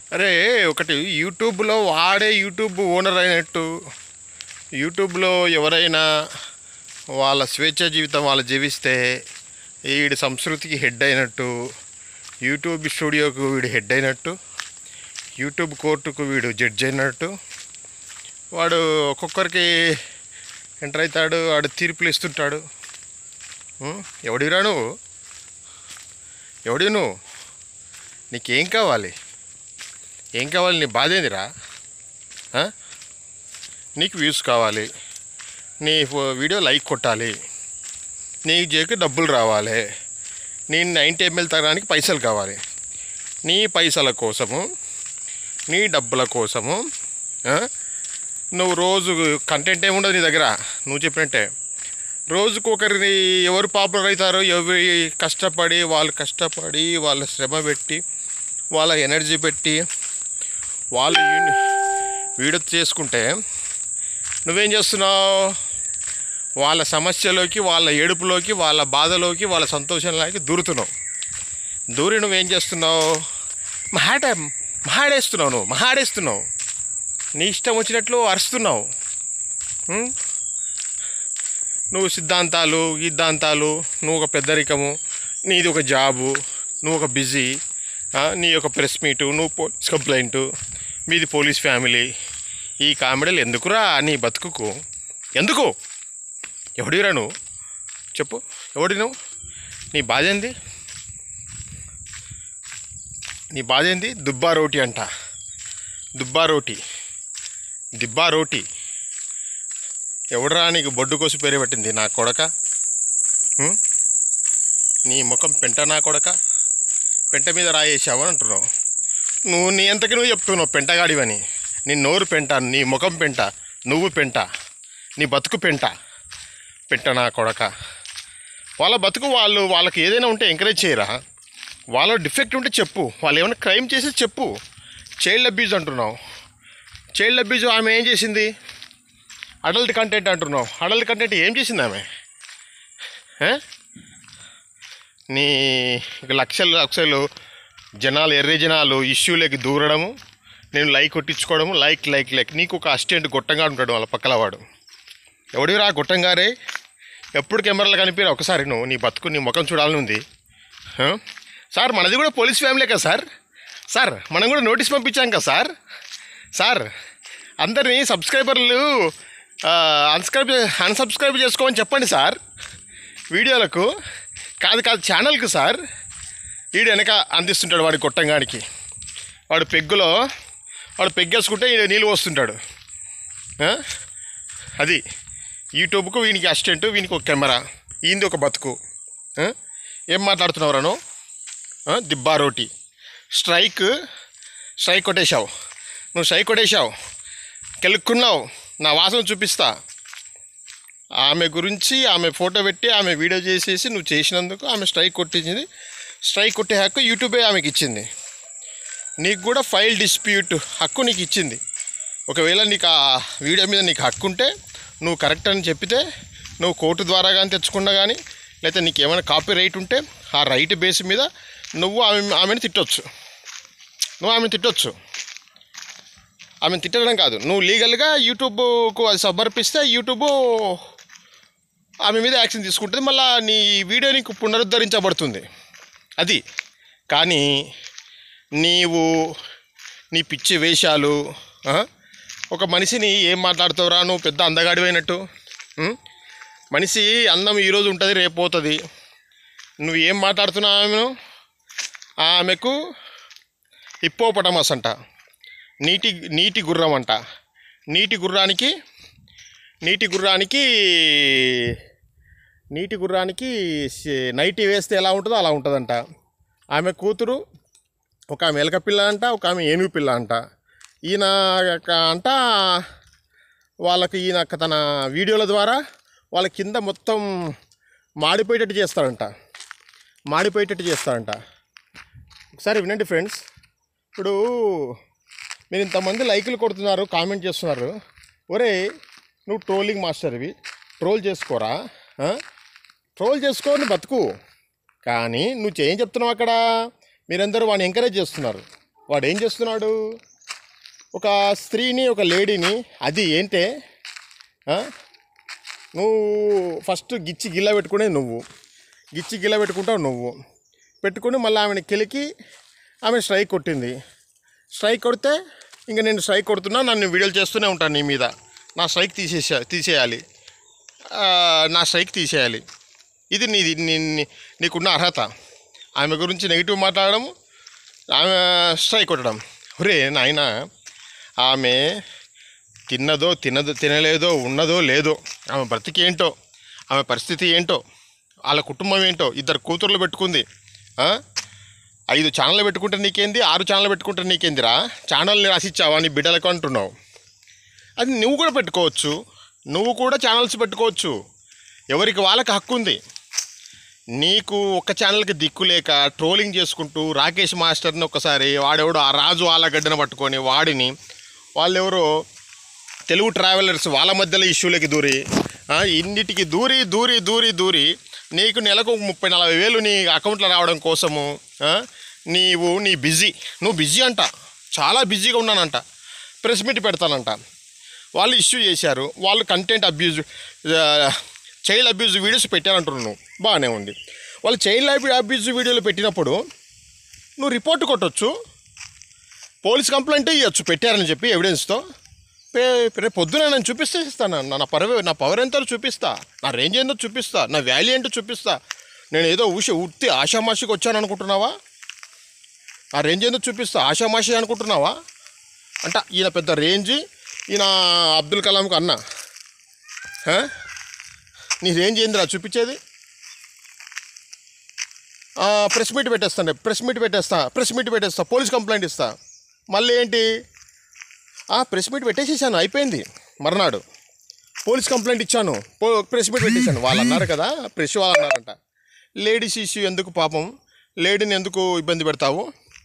అరే ఒకటి యూట్యూబ్లో వాడే యూట్యూబ్ ఓనర్ అయినట్టు, యూట్యూబ్లో ఎవరైనా వాళ్ళ స్వేచ్ఛ జీవితం వాళ్ళు జీవిస్తే వీడి సంస్కృతికి హెడ్ అయినట్టు, యూట్యూబ్ స్టూడియోకు వీడు హెడ్ అయినట్టు, యూట్యూబ్ కోర్టుకు వీడు జడ్జ్ అయినట్టు, వాడు ఒక్కొక్కరికి ఎంటర్ అవుతాడు, వాడు తీర్పులు ఇస్తుంటాడు. ఎవడిరా నువ్వు? ఎవడి నువ్వు? నీకేం కావాలి? ఏం కావాలి? నీ బాధ ఏందిరా? నీకు వ్యూస్ కావాలి, నీ వీడియో లైక్ కొట్టాలి, నీ జేకి డబ్బులు రావాలి, నీ 90 ml తగడానికి పైసలు కావాలి. నీ పైసల కోసము, నీ డబ్బుల కోసము నువ్వు రోజు కంటెంట్ ఏముండదు నీ దగ్గర. నువ్వు చెప్పినట్టే రోజుకు ఒకరిని ఎవరు పాపులర్ అవుతారో, ఎవరి కష్టపడి వాళ్ళ శ్రమ పెట్టి వాళ్ళ ఎనర్జీ పెట్టి వాళ్ళు వీడియో చేసుకుంటే నువ్వేం చేస్తున్నావు? వాళ్ళ సమస్యలోకి, వాళ్ళ ఏడుపులోకి, వాళ్ళ బాధలోకి, వాళ్ళ సంతోషంలోకి దూరుతున్నావు. దూరి నువ్వేం చేస్తున్నావు? మహాడేస్తున్నావు. నీ ఇష్టం వచ్చినట్లు అరుస్తున్నావు. నువ్వు సిద్ధాంతాలు, నువ్వు ఒక పెద్దరికము, నీది ఒక జాబు, నువ్వు ఒక బిజీ, నీ యొక్క ప్రెస్ మీటు, నువ్వు పోలీస్ కంప్లైంటు, మీది పోలీస్ ఫ్యామిలీ. ఈ కామెడీలు ఎందుకురా నీ బతుకుకు? ఎందుకు? ఎవడిరా నువ్వు? చెప్పు, ఎవడి నువ్వు? నీ బాధ ఏంది? దుబ్బా రోటీ అంట. దిబ్బా రోటీ ఎవడరా నీకు బొడ్డు కోసి పేరు పెట్టింది? నా కొడక, నీ ముఖం పెంట. నా కొడక, పెంట మీద రాయేసావు అని అంటున్నావు. నీ అంతకి నువ్వు చెప్తున్నావు పెంటగాడివని. నీ నోరు పెంట, నీ ముఖం పెంట, నువ్వు పెంట, నీ బతుకు పెంట. నా కొడక, వాళ్ళ బతుకు వాళ్ళకి ఏదైనా ఉంటే ఎంకరేజ్ చేయరా? వాళ్ళ డిఫెక్ట్ ఉంటే చెప్పు, వాళ్ళు ఏమైనా క్రైమ్ చేసి చెప్పు. చైల్డ్ అబ్యూజ్ అంటున్నావు. చైల్డ్ అబ్యూజ్ ఆమె ఏం చేసింది? అడల్ట్ కంటెంట్ అంటున్నావు. అడల్ట్ కంటెంట్ ఏం చేసింది ఆమె? నీ లక్షలు జనాలు, ఎర్ర జనాలు ఇష్యూలోకి దూరడము, నేను లైక్ కొట్టించుకోవడము, లైక్. నీకు ఒక అసిస్టెంట్ గొట్టంగా ఉంటాడు వాళ్ళ పక్కల వాడు. ఎవడిరా గొట్టంగారే? ఎప్పుడు కెమెరాలు కనిపిరా? ఒకసారి నువ్వు నీ బతుకు, నీ ముఖం చూడాలని ఉంది. సార్ మనది కూడా పోలీస్ ఫ్యామిలీ కదా సార్ మనం కూడా నోటీస్ పంపించాం కదా సార్ అందరినీ సబ్స్క్రైబర్లు అన్సబ్స్క్రైబ్ చేసుకోమని చెప్పండి సార్. వీడియోలకు కాదు ఛానల్కి సార్. వీడు వెనక అందిస్తుంటాడు వాడి గొట్టంగానికి. వాడు పెగ్గేసుకుంటే నీళ్ళు పోస్తుంటాడు. అది యూట్యూబ్కు వీనికి అసిస్టెంట్, వీనికి ఒక కెమెరా, ఈయనది ఒక బతుకు. ఏం మాట్లాడుతున్నావురా నువ్వు? దిబ్బా రోటీ. స్ట్రైక్ కొట్టేశావు. నువ్వు స్ట్రైక్ కొట్టేశావు, కెలుక్కున్నావు. నా వాసన చూపిస్తా. ఆమె గురించి ఆమె ఫోటో పెట్టి ఆమె వీడియో చేసేసి నువ్వు చేసినందుకు ఆమె స్ట్రైక్ కొట్టించింది. స్ట్రైక్ కొట్టే హక్కు యూట్యూబే ఆమెకి ఇచ్చింది. నీకు కూడా ఫైల్ డిస్ప్యూట్ హక్కు నీకు ఇచ్చింది. ఒకవేళ నీకు ఆ వీడియో మీద నీకు హక్కు ఉంటే, నువ్వు కరెక్ట్ అని చెప్పితే, నువ్వు కోర్టు ద్వారా కానీ తెచ్చుకున్నా కానీ, లేకపోతే నీకు ఏమైనా కాపీ రైట్ ఉంటే ఆ రైట్ బేస్ మీద నువ్వు ఆమెను తిట్టొచ్చు. ఆమెను తిట్టడం కాదు, నువ్వు లీగల్గా యూట్యూబ్కు అది సమర్పిస్తే యూట్యూబ్ ఆమె మీద యాక్షన్ తీసుకుంటుంది. మళ్ళీ నీ వీడియో నీకు పునరుద్ధరించబడుతుంది. అది కానీ నీవు నీ పిచ్చి వేషాలు, ఒక మనిషిని ఏం మాట్లాడుతావురా నువ్వు? పెద్ద అందగాడివైనట్టు. మనిషి అందం ఈరోజు ఉంటుంది, రేపు పోతుంది. నువ్వు ఏం మాట్లాడుతున్నావు? ఆమెకు హిప్పోపటమస్ అంట, నీటి గుర్రం అంట. నీటి గుర్రానికి నైటీ వేస్తే ఎలా ఉంటుందో అలా ఉంటుందంట. ఆమె కూతురు ఒక ఆమె ఎలక పిల్ల అంట, ఒక ఆమె ఏనుగు పిల్ల అంట. ఈయన అంట వాళ్ళకి ఈయన తన వీడియోల ద్వారా వాళ్ళ కింద మొత్తం మాడిపోయేటట్టు చేస్తాడంట. ఒకసారి వినండి ఫ్రెండ్స్. ఇప్పుడు మీరు ఇంతమంది లైకులు కొడుతున్నారు, కామెంట్ చేస్తున్నారు. ఒరే నువ్వు ట్రోలింగ్ మాస్టర్వి, ట్రోల్ చేసుకోరా? ట్రోల్ చేసుకోని బతుకు. కానీ నువ్వు ఏం చెప్తున్నావు అక్కడ? మీరందరూ వాడిని ఎంకరేజ్ చేస్తున్నారు. వాడు ఏం చేస్తున్నాడు, ఒక స్త్రీని ఒక లేడీని, అది ఏంటే నువ్వు ఫస్ట్ గిచ్చి గిల్ల పెట్టుకునే నువ్వు, గిచ్చి గిల్ల పెట్టుకుంటావు నువ్వు, పెట్టుకుని మళ్ళీ ఆమెను కెలికి ఆమె స్ట్రైక్ కొట్టింది. స్ట్రైక్ కొడితే ఇంకా నేను స్ట్రైక్ కొడుతున్నా, నన్ను వీడియోలు చేస్తూనే ఉంటాను నీ మీద, నా స్ట్రైక్ తీసేయాలి, నా స్ట్రైక్ తీసేయాలి. ఇది నీకున్న అర్హత. ఆమె గురించి నెగిటివ్ మాట్లాడడం, ఆమె స్ట్రైక్ కొట్టడం. ఒరే నాయన, ఆమె తినలేదో ఉన్నదో లేదో, ఆమె బ్రతికి ఏంటో, ఆమె పరిస్థితి ఏంటో, వాళ్ళ కుటుంబం ఏంటో, 2 కూతుర్లు పెట్టుకుంది, 5 ఛానళ్ళు పెట్టుకుంటే నీకేంది, 6 ఛానళ్ళు పెట్టుకుంటే నీకేందిరా, ఛానల్ని రాసిచ్చావా నీ బిడ్డలకు అంటున్నావు. అది నువ్వు కూడా పెట్టుకోవచ్చు, నువ్వు కూడా ఛానల్స్ పెట్టుకోవచ్చు, ఎవరికి వాళ్ళకి హక్కు ఉంది. నీకు ఒక్క ఛానల్కి దిక్కు లేక ట్రోలింగ్ చేసుకుంటూ రాకేష్ మాస్టర్ని ఒక్కసారి వాడెవడో ఆ రాజు ఆలగడ్డను పట్టుకొని వాడిని, వాళ్ళెవరో తెలుగు ట్రావెలర్స్ వాళ్ళ మధ్యలో ఇష్యూలకి దూరి ఇన్నిటికి దూరి నీకు నెలకు 30-40 వేలు నీ అకౌంట్లో రావడం కోసము నువ్వు బిజీ అంట, చాలా బిజీగా ఉన్నానంట, ప్రెస్ మీట్ పెడతానంట. వాళ్ళు ఇష్యూ చేశారు, వాళ్ళు content abuse, child abuse videos పెట్టారంటున్నావు, నువ్వు బాగానే ఉంది. వాళ్ళు చైల్డ్ అబ్యూజ్ వీడియోలు పెట్టినప్పుడు నువ్వు రిపోర్ట్ కొట్టవచ్చు, పోలీస్ కంప్లైంట్ ఇవ్వచ్చు పెట్టారని చెప్పి ఎవిడెన్స్తో. రేపు పొద్దున నేను చూపిస్తే ఇస్తాను, నా పవర్ ఎంతో చూపిస్తా, నా రేంజ్ ఏందో చూపిస్తా, నా వాల్యూ ఏంటో చూపిస్తా. నేను ఏదో ఉత్తి ఆషామాషికి వచ్చాను అనుకుంటున్నావా? ఆ రేంజ్ ఏందో చూపిస్తా, ఆషామాషి అనుకుంటున్నావా? అంట ఈయన పెద్ద రేంజ్, ఈయన అబ్దుల్ కలాంకు అన్న. నీ రేంజ్ ఏందిరా చూపించేది? ప్రెస్ మీట్ పెట్టేస్తా, పోలీస్ కంప్లైంట్ ఇస్తా. మళ్ళీ ఏంటి, ప్రెస్ మీట్ పెట్టేసేసాను, అయిపోయింది. మర్నాడు పోలీస్ కంప్లైంట్ ఇచ్చాను, ప్రెస్ మీట్ పెట్టేశాను. వాళ్ళు అన్నారు కదా, ప్రెస్ వాళ్ళు అన్నారంట, లేడీస్ ఇష్యూ ఎందుకు, పాపం లేడీని ఎందుకు ఇబ్బంది పెడతావు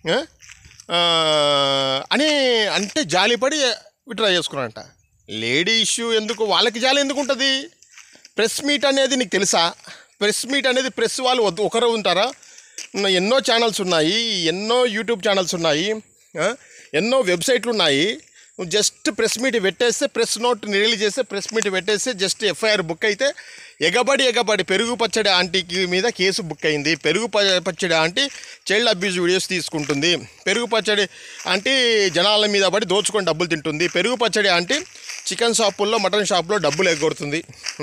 అని అంటే జాలిపడి విత్డ్రా చేసుకున్నానంట. లేడీ ఇష్యూ ఎందుకు, వాళ్ళకి జాలి ఎందుకు ఉంటుంది? ప్రెస్ మీట్ అనేది నీకు తెలుసా? ప్రెస్ మీట్ అనేది ప్రెస్ వాళ్ళు ఒకరు ఉంటారా? ఎన్నో ఛానల్స్ ఉన్నాయి, ఎన్నో యూట్యూబ్ ఛానల్స్ ఉన్నాయి, ఎన్నో వెబ్సైట్లు ఉన్నాయి. నువ్వు జస్ట్ ప్రెస్ మీట్ పెట్టేస్తే, ప్రెస్ నోట్ రిలీజ్ చేస్తే, ప్రెస్ మీట్ పెట్టేస్తే జస్ట్ ఎఫ్ఐఆర్ బుక్ అయితే ఎగబడి పెరుగు పచ్చడి ఆంటీకి మీద కేసు బుక్ అయింది. పెరుగు పచ్చడి ఆంటీ చైల్డ్ అబ్యూజ్ వీడియోస్ తీసుకుంటుంది, పెరుగు పచ్చడి ఆంటీ జనాల మీద పడి దోచుకొని డబ్బులు తింటుంది, పెరుగు పచ్చడి ఆంటీ చికెన్ షాపుల్లో మటన్ షాపులో డబ్బులు ఎగ్గొడుతుంది.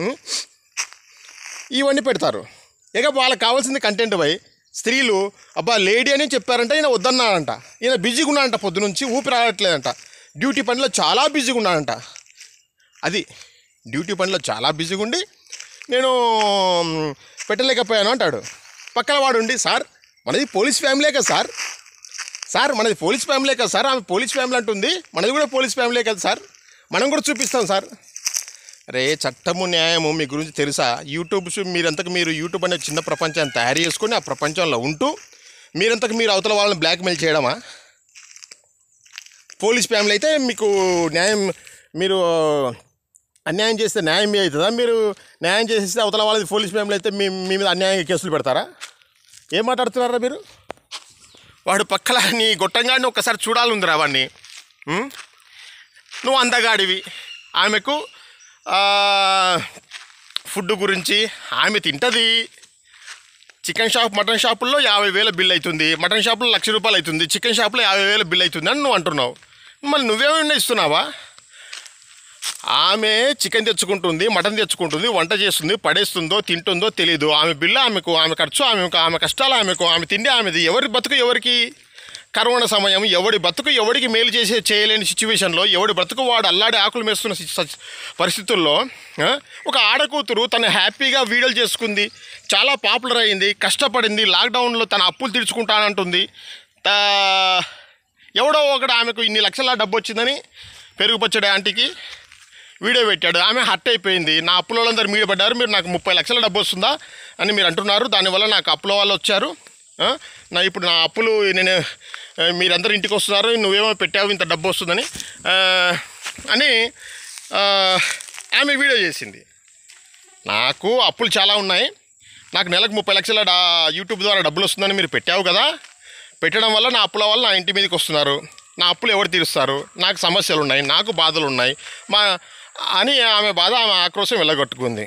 ఇవన్నీ పెడతారు. వాళ్ళకి కావాల్సింది కంటెంట్ బై. స్త్రీలు అబ్బా లేడీ అని చెప్పారంట, ఈయన వద్దన్నాడంట, ఈయన బిజీగా ఉన్నాడంట, పొద్దునుంచి ఊపిరి రావట్లేదంట, డ్యూటీ పనిలో చాలా బిజీగా ఉన్నాడంట. అది డ్యూటీ పనిలో చాలా బిజీగా ఉండి నేను పెట్టలేకపోయాను అంటాడు. పక్కన వాడు ఉండి, సార్ మనది పోలీస్ ఫ్యామిలీ కదా సార్ మనది పోలీస్ ఫ్యామిలీ కదా సార్, ఆమె పోలీస్ ఫ్యామిలీ అంటుంది, మనది కూడా పోలీస్ ఫ్యామిలీ కదా సార్, మనం కూడా చూపిస్తాం సార్. అరే చట్టము న్యాయము మీ గురించి తెలుసా? మీరు యూట్యూబ్ అనే చిన్న ప్రపంచాన్ని తయారు చేసుకొని ఆ ప్రపంచంలో ఉంటూ మీరు అవతల వాళ్ళని బ్లాక్మెయిల్ చేయడమా? పోలీస్ ఫ్యామిలీ అయితే మీకు న్యాయం, మీరు అన్యాయం చేస్తే న్యాయం మీ అవుతుందా? మీరు న్యాయం చేసేస్తే అవతల వాళ్ళది పోలీస్ ఫ్యామిలీ అయితే మీ మీద అన్యాయంగా కేసులు పెడతారా? ఏం మాట్లాడుతున్నారా మీరు? వాడు పక్కల నీ గొట్టంగాడిని ఒక్కసారి చూడాలందిరా వాడిని. నువ్వు అందగాడివి, ఆమెకు ఫుడ్ గురించి, ఆమె తింటుంది, చికెన్ షాప్ మటన్ షాపుల్లో 50,000 బిల్ అవుతుంది, మటన్ షాపులో 1,00,000 రూపాయలు అవుతుంది, చికెన్ షాప్లో 50,000 బిల్ అవుతుంది అని నువ్వు అంటున్నావు. మళ్ళీ నువ్వేమైనా ఇస్తున్నావా? ఆమె చికెన్ తెచ్చుకుంటుంది, మటన్ తెచ్చుకుంటుంది, వంట చేస్తుంది, పడేస్తుందో తింటుందో తెలీదు. ఆమె బిల్లు ఆమెకు, ఆమె ఖర్చు ఆమెకు, ఆమె కష్టాలు ఆమెకు, ఆమె తిండి ఆమెది. ఎవరి బతుకు ఎవరికి? కరోనా సమయం, ఎవడి బతుకు ఎవడికి మేలు చేయలేని సిచ్యువేషన్లో, ఎవడి బ్రతుకు వాడు అల్లాడి ఆకులు మేస్తున్న పరిస్థితుల్లో ఒక ఆడకూతురు తను హ్యాపీగా వీడియోలు చేసుకుంది, చాలా పాపులర్ అయింది, కష్టపడింది, లాక్డౌన్లో తన అప్పులు తీర్చుకుంటానంటుంది. ఎవడో ఒకడు ఆమెకు ఇన్ని లక్షల డబ్బు వచ్చిందని పెరుగు పచ్చడి ఆంటీకి వీడియో పెట్టాడు. ఆమె హర్ట్ అయిపోయింది. నా అప్పుల వాళ్ళందరూ మీద పడ్డారు, మీరు నాకు 30 లక్షల డబ్బు వస్తుందా అని మీరు అంటున్నారు, దానివల్ల నాకు అప్పుల వాళ్ళు వచ్చారు, ఇప్పుడు నా అప్పులు నేను మీరందరూ ఇంటికి వస్తున్నారు, నువ్వేమో పెట్టావు ఇంత డబ్బు వస్తుందని అని ఆమె వీడియో చేసింది. నాకు అప్పులు చాలా ఉన్నాయి, నాకు నెలకు 30 లక్షల యూట్యూబ్ ద్వారా డబ్బులు వస్తుందని మీరు పెట్టావు కదా, పెట్టడం వల్ల నా అప్పుల వల్ల నా ఇంటి మీదకి వస్తున్నారు, నా అప్పులు ఎవరు తీరుస్తారు, నాకు సమస్యలు ఉన్నాయి, నాకు బాధలు ఉన్నాయి అని ఆమె బాధ, ఆమె ఆక్రోశం వెళ్ళగొట్టుకుంది.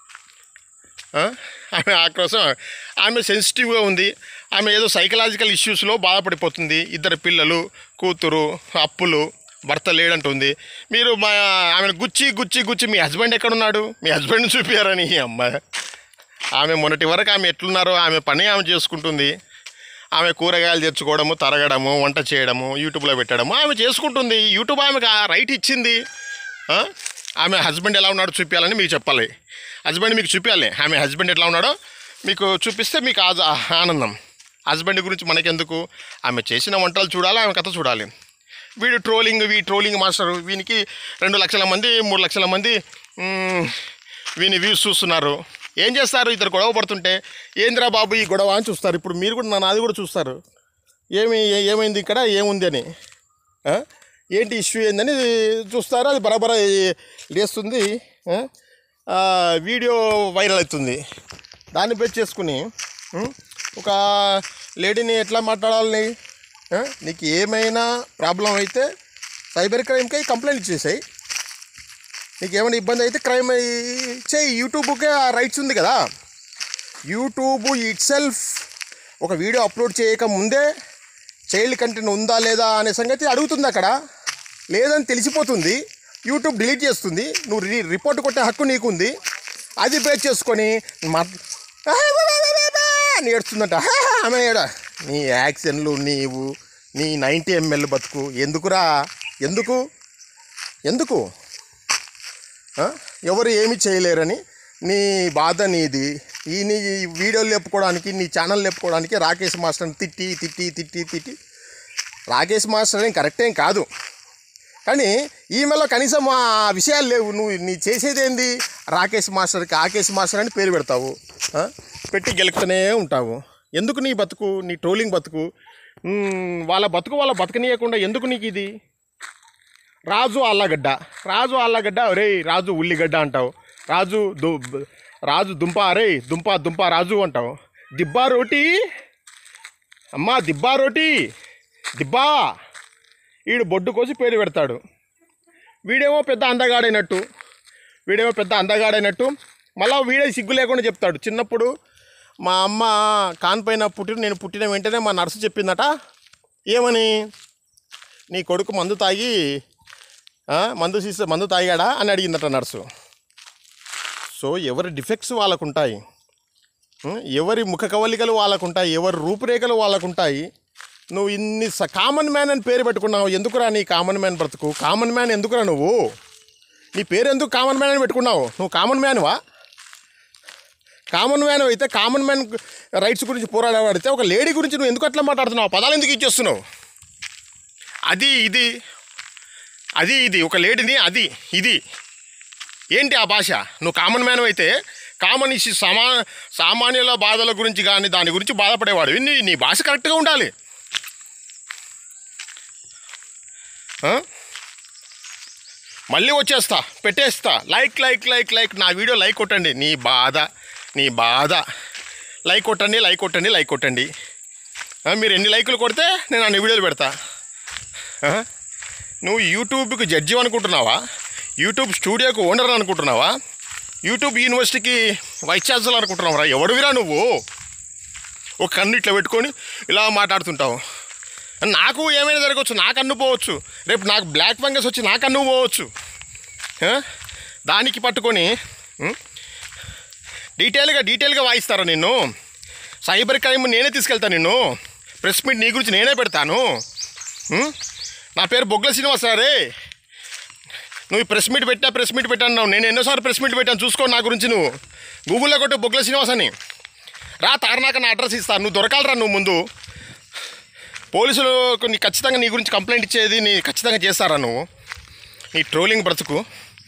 ఆమె ఆక్రోశం, ఆమె సెన్సిటివ్గా ఉంది, ఆమె ఏదో సైకలాజికల్ ఇష్యూస్లో బాధపడిపోతుంది. 2 పిల్లలు, కూతురు, అప్పులు, భర్త లేడంటుంది. మీరు ఆమెను గుచ్చి మీ హస్బెండ్ ఎక్కడున్నాడు, మీ హస్బెండ్ని చూపించారని అమ్మాయి. ఆమె మొన్నటి వరకు ఆమె ఎట్లున్నారో ఆమె పని ఆమె చేసుకుంటుంది. ఆమె కూరగాయలు తెచ్చుకోవడము, తరగడము, వంట చేయడము, యూట్యూబ్లో పెట్టడము ఆమె చేసుకుంటుంది. యూట్యూబ్ ఆమెకు ఆ రైట్ ఇచ్చింది. ఆమె హస్బెండ్ ఎలా ఉన్నాడో చూపించాలని మీకు చెప్పాలి. హస్బెండ్ మీకు చూపించాలి. ఆమె హస్బెండ్ ఎట్లా ఉన్నాడో మీకు చూపిస్తే మీకు ఆనందం. హస్బెండ్ గురించి మనకెందుకు, ఆమె చేసిన వంటలు చూడాలి, ఆమె కథ చూడాలి. వీడు ట్రోలింగ్ మాస్టర్, వీనికి 2 లక్షల మంది 3 లక్షల మంది వీని వ్యూస్ చూస్తున్నారు. ఏం చేస్తారు, ఇద్దరు గొడవ పడుతుంటే ఏంద్రా బాబు ఈ గొడవ అని చూస్తారు. ఇప్పుడు మీరు కూడా నాది కూడా చూస్తారు, ఏమైంది ఇక్కడ, ఏముంది అని, ఏంటి ఇష్యూ ఏందని చూస్తారు. అది బరాబర లేస్తుంది, వీడియో వైరల్ అవుతుంది. దాన్ని బేస్ చేసుకుని ఒక లేడీని ఎట్లా మాట్లాడాలని, నీకు ఏమైనా ప్రాబ్లం అయితే సైబర్ క్రైమ్కి కంప్లైంట్ ఇచ్చేసాయి. నీకు ఏమైనా ఇబ్బంది అయితే క్రైమ్ చేయి. యూట్యూబ్కే ఆ రైట్స్ ఉంది కదా. యూట్యూబ్ ఇట్ సెల్ఫ్ ఒక వీడియో అప్లోడ్ చేయక ముందే చైల్డ్ కంటెంట్ ఉందా లేదా అనే సంగతి అడుగుతుంది. అక్కడ లేదని తెలిసిపోతుంది, యూట్యూబ్ డిలీట్ చేస్తుంది. నువ్వు రిపోర్ట్ కొట్టే హక్కు నీకుంది. అది బేస్ చేసుకొని నేడుస్తుందంట ఆమె. నీ యాక్షన్లు, నీ 90 ml బతుకు ఎందుకురా, ఎందుకు ఎవరు ఏమి చేయలేరని నీ బాధ నీది. నీ వీడియోలు లేపుకోవడానికి, నీ ఛానల్ లేపుకోవడానికి రాకేష్ మాస్టర్ని తిట్టి రాకేష్ మాస్టర్ ఏం కరెక్టేం కాదు, కానీ ఈమెలో కనీసం ఆ విషయాలు లేవు. నీ చేసేది ఏంది, రాకేష్ మాస్టర్ అని పేరు పెడతావు, పెట్టి గెలుపుతూనే ఉంటావు. ఎందుకు నీ బతుకు, నీ ట్రోలింగ్ బతుకు, వాళ్ళ బతకనీయకుండా ఎందుకు నీకు ఇది? రాజు ఆళ్ళగడ్డ రే రాజు ఉల్లిగడ్డ అంటావు, రాజు దుంప రే దుంప రాజు అంటావు. దిబ్బా రోటీ అమ్మా, దిబ్బా వీడు బొడ్డు కోసి పేరు పెడతాడు. వీడేమో పెద్ద అందగాడైనట్టు మళ్ళీ వీడే సిగ్గు లేకుండా చెప్తాడు. చిన్నప్పుడు మా అమ్మ కాన్పైన నేను పుట్టిన వెంటనే మా నర్సు చెప్పిందట, ఏమని, నీ కొడుకు మందు తాగాడా అని అడిగిందట నర్సు. సో ఎవరి డిఫెక్ట్స్ వాళ్ళకుంటాయి, ఎవరి ముఖ కవలికలు వాళ్ళకుంటాయి, ఎవరి రూపురేఖలు వాళ్ళకుంటాయి. నువ్వు ఇన్ని కామన్ మ్యాన్ అని పేరు పెట్టుకున్నావు. ఎందుకురా నీ కామన్ మ్యాన్ బ్రతుకు? కామన్ మ్యాన్ ఎందుకురా నువ్వు? నీ పేరు ఎందుకు కామన్ మ్యాన్ అని పెట్టుకున్నావు? నువ్వు కామన్ మ్యాన్వా? కామన్ మ్యాన్ అయితే కామన్ మ్యాన్ రైట్స్ గురించి పోరాడబడితే ఒక లేడీ గురించి నువ్వు ఎందుకు అట్లా మాట్లాడుతున్నావు? పదాలు ఎందుకు ఇచ్చేస్తున్నావు? అది ఇది ఒక లేడీని ఇది ఏంటి ఆ భాష? నువ్వు కామన్ మ్యాన్ అయితే కామన్ ఇష్యూ సామాన్యుల బాధల గురించి కానీ దాని గురించి బాధపడేవాడు. నీ భాష కరెక్ట్గా ఉండాలి. మళ్ళీ వచ్చేస్తా, పెట్టేస్తా, లైక్ నా వీడియో లైక్ కొట్టండి. నీ బాధ లైక్ కొట్టండి. మీరు ఎన్ని లైకులు కొడితే నేను అన్ని వీడియోలు పెడతా. నువ్వు యూట్యూబ్కి జడ్జి అనుకుంటున్నావా? యూట్యూబ్ స్టూడియోకి ఓనర్ అనుకుంటున్నావా? యూట్యూబ్ యూనివర్సిటీకి వైస్ ఛాన్సలర్ అనుకుంటున్నావురా? ఎవడువిరా నువ్వు? ఒక కన్ను ఇట్లా పెట్టుకొని ఇలా మాట్లాడుతుంటావు. నాకు ఏమైనా జరగవచ్చు, నాకు అన్ను పోవచ్చు. రేపు నాకు బ్లాక్ ఫంగస్ వచ్చి నాకు అన్ను పోవచ్చు. దానికి పట్టుకొని డీటెయిల్గా వాయిస్తారా నిన్ను? సైబర్ క్రైమ్ నేనే తీసుకెళ్తాను నిన్ను. ప్రెస్ మీట్ నీ గురించి నేనే పెడతాను. నా పేరు బొగ్గల శ్రీనివాస్ రే. నువ్వు ప్రెస్ మీట్ పెట్టాను. నేను ఎన్నోసార్లు ప్రెస్ మీట్ పెట్టాను, చూసుకో. నా గురించి నువ్వు గూగుల్లో కొట్టు బొగ్గల శ్రీనివాస్ అని రా. తారనాక నా అడ్రస్ ఇస్తాను. నువ్వు దొరకాలరా. నువ్వు ముందు పోలీసులు ఖచ్చితంగా నీ గురించి కంప్లైంట్ ఇచ్చేది ఖచ్చితంగా చేస్తారా? నువ్వు నీ ట్రోలింగ్ బ్రతుకు,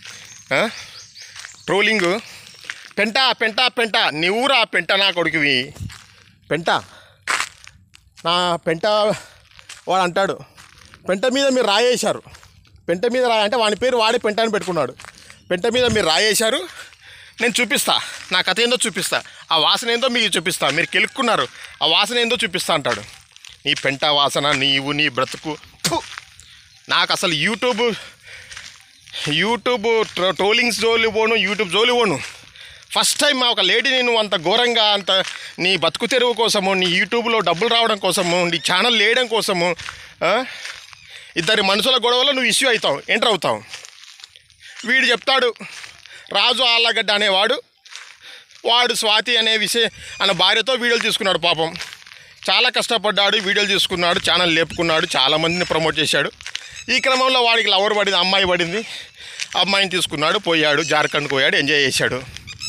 ట్రోలింగ్ పెంట నువ్వురా పెంట. నా కొడుకువి పెంట. నా పెంట వాడు అంటాడు, పెంట మీద మీరు రాయేశారు. పెంట మీద అంటే వాని పేరు వాడే పెంట అని పెట్టుకున్నాడు. పెంట మీద మీరు రాయేశారు. నేను చూపిస్తా, నా కథ ఏందో చూపిస్తా, ఆ వాసన ఏందో మీకు చూపిస్తా. మీరు కెలుక్కున్నారు, ఆ వాసన ఏందో చూపిస్తా అంటాడు. నీ పెంట వాసన, నీవు నీ బ్రతుకు. నాకు అసలు యూట్యూబ్ ట్రోలింగ్స్ జోలి పోను, యూట్యూబ్ జోలి పోను. ఫస్ట్ టైం ఒక లేడీ నేను అంత ఘోరంగా, అంత నీ బతుకు తెరువు కోసము, నీ యూట్యూబ్లో డబ్బులు రావడం కోసము, నీ ఛానల్ లేయడం కోసము, ఇద్దరి మనుషుల గొడవలో నువ్వు ఇష్యూ అవుతావు, ఎంటర్ అవుతావు. వీడు చెప్తాడు, రాజు ఆళ్ళగడ్డ అనేవాడు, వాడు స్వాతి అనే భార్యతో వీడియోలు తీసుకున్నాడు. పాపం చాలా కష్టపడ్డాడు, వీడియోలు తీసుకున్నాడు, ఛానల్ లేపుకున్నాడు, చాలామందిని ప్రమోట్ చేశాడు. ఈ క్రమంలో వాడికి లవర్ పడింది, అమ్మాయి పడింది, అమ్మాయిని తీసుకున్నాడు, పోయాడు, జార్ఖండ్కి పోయాడు, ఎంజాయ్ చేశాడు.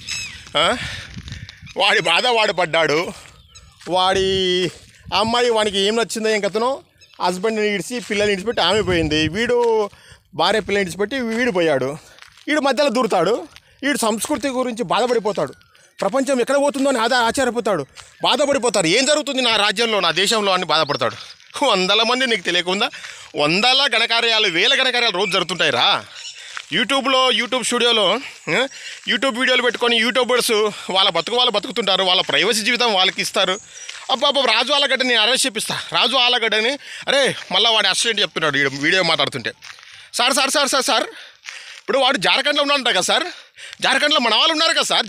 వాడి బాధ వాడు పడ్డాడు. వాడి అమ్మాయి వానికి ఏం నచ్చిందో ఏం కథనో, హస్బెండ్ని ఇడిచి పిల్లల్ని ఇడిచిపెట్టి ఆమె పోయింది, వీడు భార్య పిల్లల్ని ఇడిచిపెట్టి వీడు పోయాడు. వీడు మధ్యలో దూరుతాడు, వీడు సంస్కృతి గురించి బాధపడిపోతాడు, ప్రపంచం ఎక్కడ పోతుందో అని ఆశ్చర్యపోతాడు, బాధపడిపోతాడు, ఏం జరుగుతుంది నా రాజ్యంలో, నా దేశంలో అని బాధపడతాడు. వందల మంది నీకు తెలియకుండా వందల ఘనకార్యాలు, వేల ఘనకార్యాలు రోజు జరుగుతుంటాయి రా. యూట్యూబ్ స్టూడియోలో యూట్యూబ్ వీడియోలు పెట్టుకొని యూట్యూబర్స్ వాళ్ళ బతుకుతుంటారు, వాళ్ళ ప్రైవసీ జీవితం వాళ్ళకి ఇస్తారు. అబ్బాబా రాజు ఆళ్ళగడ్డ నేను అరెస్ట్ చేపిస్తా, రాజు ఆళ్ళగడ్డని. అరే మళ్ళీ వాడి అసిస్టెంట్ చెప్తున్నాడు వీడియో మాట్లాడుతుంటే, సార్ ఇప్పుడు వాడు జార్ఖండ్లో ఉన్నాడంట కదా సార్, జార్ఖండ్లో మన వాళ్ళు ఉన్నారు కదా సార్,